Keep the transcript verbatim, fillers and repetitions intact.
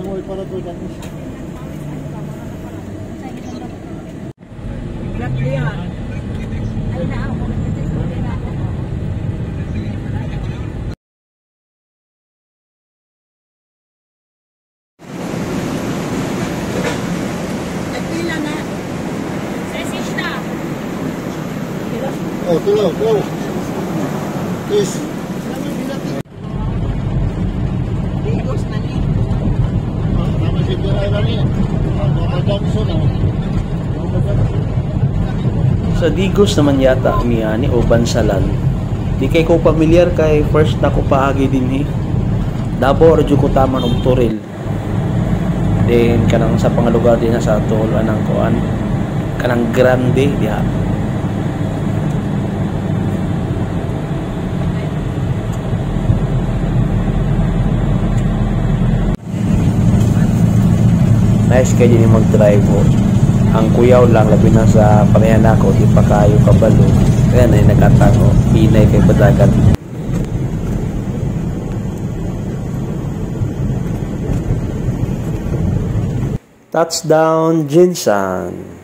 Moy para to dan. Ilat yan. Ay na ako. Nagpila na. Sesis na. Oh, tulo, tulo. Yes. Bigos na ni. Nama si Tiray na niya. Madam Sona. Sa Digos naman yata miyani o Bansalan. Di kay ko pamilyar kay first na ko paagi din eh. Davao radyo ko taman og Turil. Then kanang sa pangalugar din sa atol anang kuan. Kanang Grande diha. Nice kayo din mag-drive mo. Ang kuyaw lang, labi na sa panayan ako, di pa kayo kabalo. Kaya na yung nagkatango, hinay kay badagan. Touchdown, Jinsan!